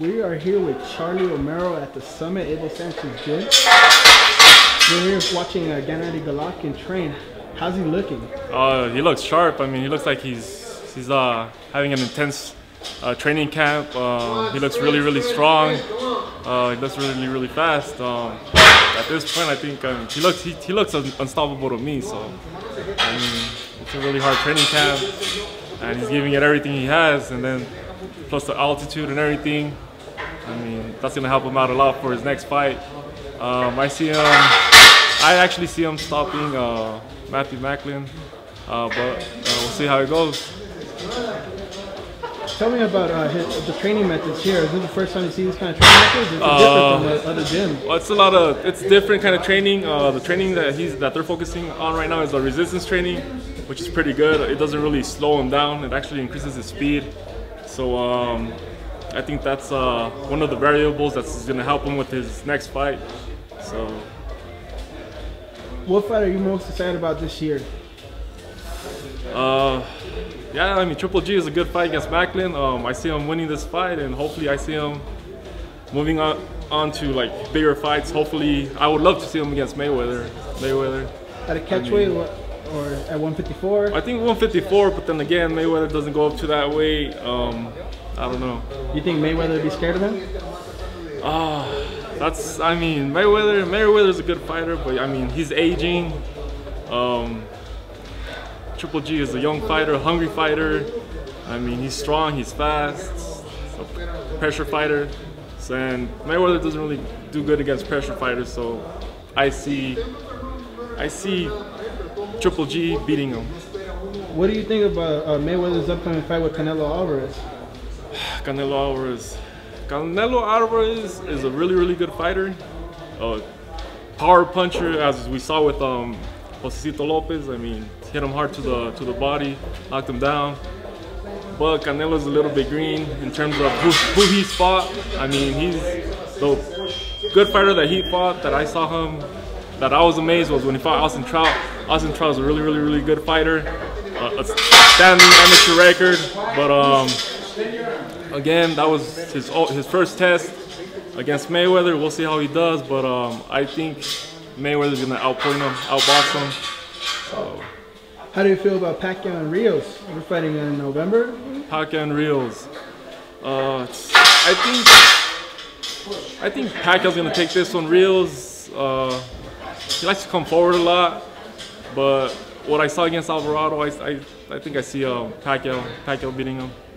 We are here with Charlie Romero at the Summit Abel Sanchez Gym. We're here watching Gennady Golovkin train. How's he looking? He looks sharp. I mean, he looks like he's having an intense training camp. He looks really strong. He looks really fast. At this point, I think he looks unstoppable to me. So I mean, it's a really hard training camp, and he's giving it everything he has. And then plus the altitude and everything. I mean, that's gonna help him out a lot for his next fight. I actually see him stopping Macklin, but we'll see how it goes. Tell me about the training methods here. Is this the first time you see this kind of training methods? Is it different from other gyms? Well, it's different kind of training. The training that they're focusing on right now is the resistance training, which is pretty good. It doesn't really slow him down. It actually increases his speed. So I think that's one of the variables that's going to help him with his next fight. So, what fight are you most excited about this year? Yeah, I mean, Triple G is a good fight against Macklin. I see him winning this fight, and hopefully I see him moving on to like bigger fights. Hopefully, I would love to see him against Mayweather. At a catchweight or at 154? I think 154, but then again, Mayweather doesn't go up to that weight. I don't know. You think Mayweather would be scared of him? I mean, Mayweather's a good fighter, but I mean, he's aging. Triple G is a young fighter, a hungry fighter. I mean, he's strong, he's fast, a pressure fighter. So, and Mayweather doesn't really do good against pressure fighters, so I see Triple G beating him. What do you think about Mayweather's upcoming fight with Canelo Alvarez? Canelo Alvarez is a really good fighter. Power puncher, as we saw with Josecito Lopez. I mean, hit him hard to the body, knocked him down. But Canelo's a little bit green in terms of who he's fought. I mean, he's the good fighter that he fought that I saw him, that I was amazed was when he fought Austin Trout. Austin Trout is a really good fighter, a standing amateur record. But again, that was his first test against Mayweather. We'll see how he does, but I think Mayweather's gonna outbox him. So. How do you feel about Pacquiao and Rios? We're fighting in November. Pacquiao and Rios. I think Pacquiao's gonna take this one. Rios, he likes to come forward a lot, but what I saw against Alvarado, I think I see Pacquiao beating him.